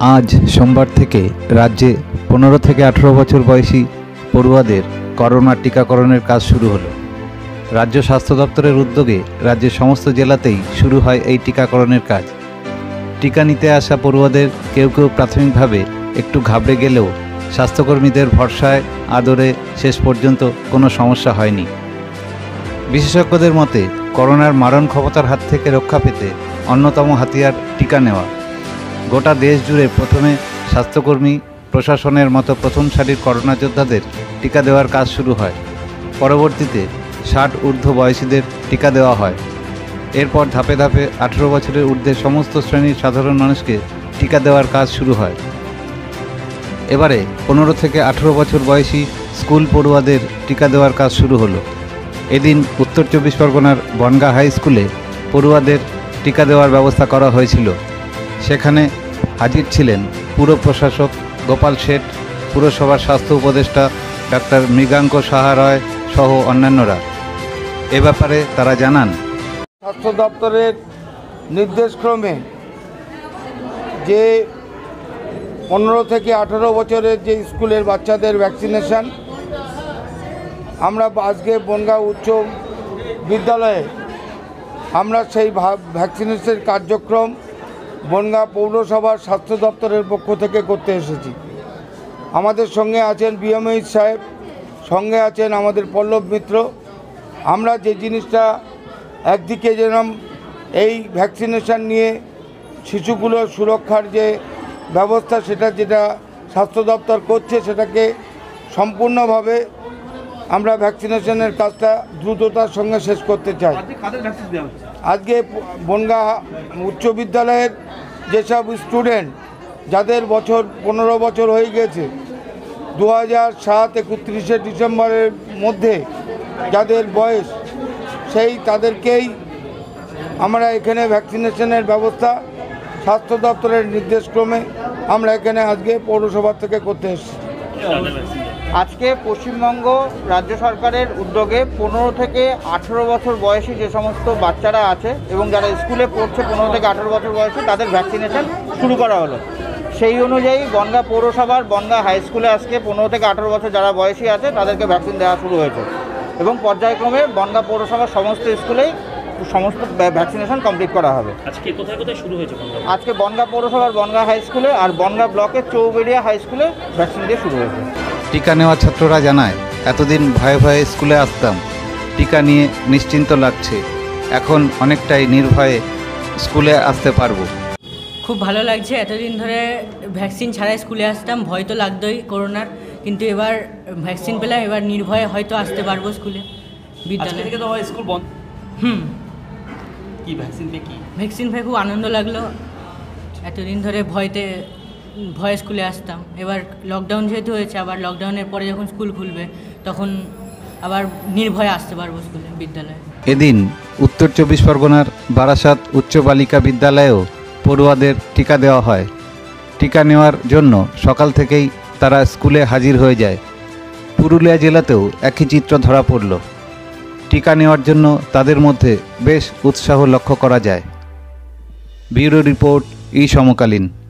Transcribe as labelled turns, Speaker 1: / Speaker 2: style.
Speaker 1: আজ সোমবার থেকে রাজ্যে 15 থেকে 18 বছর বয়সী পড়ুয়াদের করোনা টিকাকরণের কাজ শুরু হলো। রাজ্য স্বাস্থ্য দপ্তরের উদ্যোগে রাজ্যের সমস্ত জেলাতেই শুরু হয় এই টিকাকরণের কাজ। টিকা নিতে আসা পড়ুয়াদের কেউ কেউ প্রাথমিকভাবে একটু ঘাবড়ে গেলেও স্বাস্থ্যকর্মীদের ভরসায় আদরে শেষ পর্যন্ত কোনো সমস্যা হয়নি। বিশেষজ্ঞদের মতে করোনার মারণ ক্ষমতার হাত থেকে রক্ষা পেতে অন্যতম হাতিয়ার টিকা নেওয়া। গোটা দেশ জুড়ে প্রথমে স্বাস্থ্যকর্মী, প্রশাসনের মতো প্রথম সারির করোনা যোদ্ধাদের টিকা দেওয়ার কাজ শুরু হয়। পরবর্তীতে 60 ঊর্ধ্ব বয়সীদের টিকা দেওয়া হয়। এরপর ধাপে ধাপে 18 বছরের ঊর্ধ্বে সমস্ত শ্রেণীর সাধারণ মানুষকে টিকা দেওয়ার কাজ শুরু হয়। এবারে 15 থেকে 18 বছর বয়সী স্কুল পড়ুয়াদের টিকা দেওয়ার কাজ শুরু হলো। এদিন উত্তর 24 পরগনার বনগাঁ হাই স্কুলে পড়ুয়াদের টিকা দেওয়ার ব্যবস্থা করা হয়েছিল। সেখানে হাজির ছিলেন পুর প্রশাসক গোপাল শেঠ, পুরসভার স্বাস্থ্য উপদেষ্টা ডাক্তার মৃগাঙ্ক সাহা রয় সহ অন্যান্যরা। এ ব্যাপারে তারা জানান,
Speaker 2: স্বাস্থ্য দপ্তরের নির্দেশক্রমে যে 15 থেকে 18 বছরের যে স্কুলের বাচ্চাদের ভ্যাকসিনেশন, আমরা আজকে বনগাঁ উচ্চ বিদ্যালয়ে আমরা সেই ভ্যাকসিনেশনের কার্যক্রম বনগাঁ পৌরসভার স্বাস্থ্য দপ্তরের পক্ষ থেকে করতে এসেছি। আমাদের সঙ্গে আছেন বিএমএইচ সাহেব, সঙ্গে আছেন আমাদের পল্লব মিত্র। আমরা যে জিনিসটা একদিকে যেরকম এই ভ্যাকসিনেশন নিয়ে শিশুগুলোর সুরক্ষার যে ব্যবস্থা, যেটা স্বাস্থ্য দপ্তর করছে, সেটাকে সম্পূর্ণভাবে আমরা ভ্যাকসিনেশনের কাজটা দ্রুততার সঙ্গে শেষ করতে চাই। আজকে বনগাঁ উচ্চ বিদ্যালয়ের যেসব স্টুডেন্ট যাদের 15 বছর হয়ে গেছে, 2007 31শে ডিসেম্বরের মধ্যে যাদের বয়স, তাদেরকেই আমরা এখানে ভ্যাকসিনেশনের ব্যবস্থা স্বাস্থ্য দপ্তরের নির্দেশক্রমে আমরা এখানে আজকে পৌরসভা থেকে করতে এসেছি।
Speaker 3: আজকে পশ্চিমবঙ্গ রাজ্য সরকারের উদ্যোগে 15 থেকে 18 বছর বয়সী যে সমস্ত বাচ্চারা আছে এবং যারা স্কুলে পড়ছে 15 থেকে 18 বছর বয়সী, তাদের ভ্যাকসিনেশন শুরু করা হলো। সেই অনুযায়ী বনগাঁ পৌরসভার বনগাঁ হাই স্কুলে আজকে 15 থেকে 18 বছর যারা বয়সী আছে তাদেরকে ভ্যাকসিন দেওয়া শুরু হয়েছে এবং পর্যায়ক্রমে বনগাঁ পৌরসভার সমস্ত স্কুলেই সমস্ত ভ্যাকসিনেশন কমপ্লিট করা হবে।
Speaker 4: আজকে কোথায় কোথায় শুরু হয়েছে?
Speaker 3: আজকে বনগাঁ পৌরসভার বনগাঁ হাই স্কুলে আর বনগাঁ ব্লকের চৌবেড়িয়া হাই স্কুলে ভ্যাকসিন দিয়ে শুরু হয়েছে।
Speaker 1: টিকা নেওয়া ছাত্ররা জানায়, এতদিন ভয়ে ভয়ে স্কুলে আসতাম, টিকা নিয়ে নিশ্চিন্ত লাগছে, এখন অনেকটাই নির্ভয়ে স্কুলে আসতে পারবো।
Speaker 5: খুব ভালো লাগছে। এতদিন ধরে ভ্যাকসিন ছাড়াই স্কুলে আসতাম, ভয় তো লাগতোই করোনার, কিন্তু এবার ভ্যাকসিন পেলাম, এবার নির্ভয়ে হয়তো আসতে পারবো স্কুলে। বিদ্যালয়
Speaker 4: থেকে তো স্কুল বন্ধ। কি ভ্যাকসিন পেয়ে
Speaker 5: ভ্যাকসিন পেয়ে খুব আনন্দ লাগলো। এতদিন ধরে ভয়ে স্কুলে আসতাম, এবার লকডাউন যেহেতু হয়েছে, আবার লকডাউনের পরে যখন স্কুল খুলবে তখন আবার নির্ভয়ে আসতে পারবো স্কুলে, বিদ্যালয়ে।
Speaker 1: এদিন উত্তর 24 পরগনার বারাসাত উচ্চ বালিকা বিদ্যালয়েও পড়ুয়াদের টিকা দেওয়া হয়। টিকা নেওয়ার জন্য সকাল থেকেই তারা স্কুলে হাজির হয়ে যায়। পুরুলিয়া জেলাতেও একই চিত্র ধরা পড়ল। টিকা নেওয়ার জন্য তাদের মধ্যে বেশ উৎসাহ লক্ষ্য করা যায়। ব্যুরো রিপোর্ট, সমকালীন।